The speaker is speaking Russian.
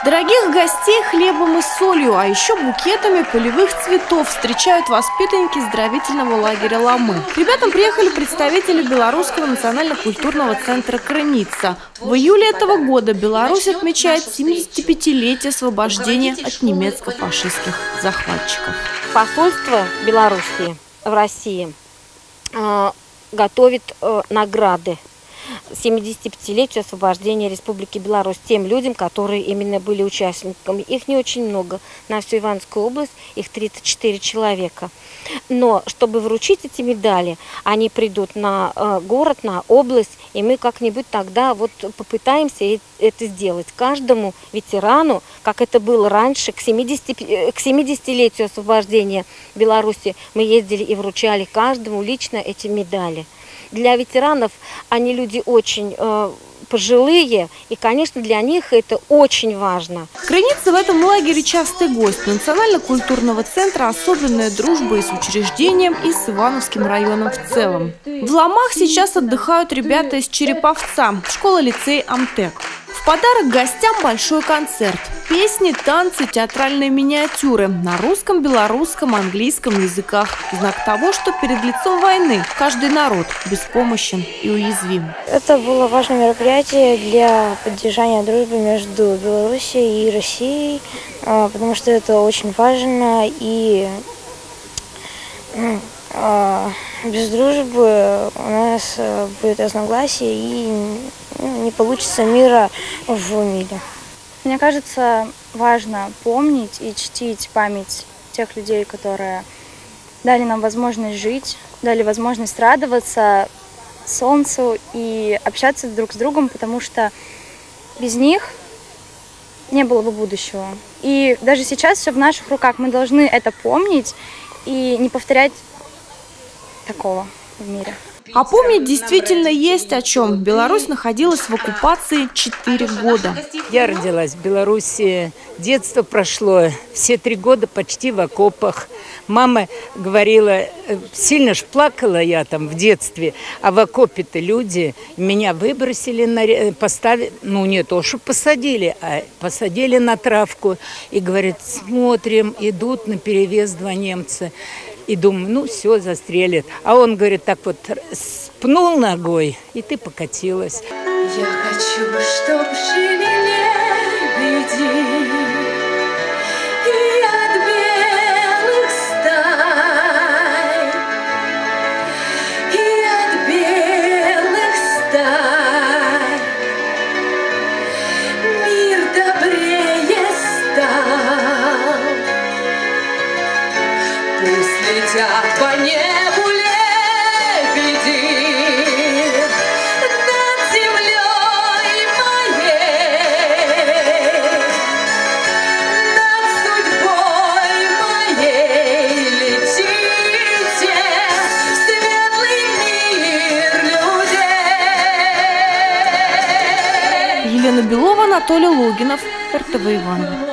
Дорогих гостей хлебом и солью, а еще букетами полевых цветов встречают воспитанники оздоровительного лагеря «Ламы». К ребятам приехали представители Белорусского национально-культурного центра «Крыница». В июле этого года Беларусь отмечает 75-летие освобождения от немецко-фашистских захватчиков. Посольство Беларуси в России готовит награды 75-летию освобождения Республики Беларусь тем людям, которые именно были участниками. Их не очень много. На всю Ивановскую область их 34 человека. Но чтобы вручить эти медали, они придут на город, на область, и мы как-нибудь тогда вот попытаемся это сделать. Каждому ветерану, как это было раньше, к 70-летию освобождения Беларуси, мы ездили и вручали каждому лично эти медали. Для ветеранов они люди очень пожилые, и, конечно, для них это очень важно. Крыница в этом лагере частый гость. Национально-культурного центра особенная дружба и с учреждением, и с Ивановским районом в целом. В Ломах сейчас отдыхают ребята из Череповца, школа-лицей «Амтек». В подарок гостям большой концерт. Песни, танцы, театральные миниатюры на русском, белорусском, английском языках. Знак того, что перед лицом войны каждый народ беспомощен и уязвим. Это было важное мероприятие для поддержания дружбы между Белоруссией и Россией, потому что это очень важно, и без дружбы у нас будет разногласие и не получится мира в мире. Мне кажется, важно помнить и чтить память тех людей, которые дали нам возможность жить, дали возможность радоваться солнцу и общаться друг с другом, потому что без них не было бы будущего. И даже сейчас все в наших руках. Мы должны это помнить и не повторять такого в мире. А помнить действительно есть о чем. Беларусь находилась в оккупации 4 года. Я родилась в Беларуси, детство прошло, все 3 года почти в окопах. Мама говорила, сильно ж плакала я там в детстве, а в окопе-то люди меня выбросили, поставили, ну не то, что посадили, а посадили на травку. И говорят, смотрим, идут наперевес 2 немца. И думаю, ну все, застрелят. А он, говорит, так вот пнул ногой, и ты покатилась. Я хочу, чтоб жили лебеди и от белых стай, и от белых стай мир добрее стал. Пусть летят по небу лебеди над землей моей, над судьбой моей летите в светлый мир людей. Елена Белова, Анатолий Логинов, РТВ Иваново.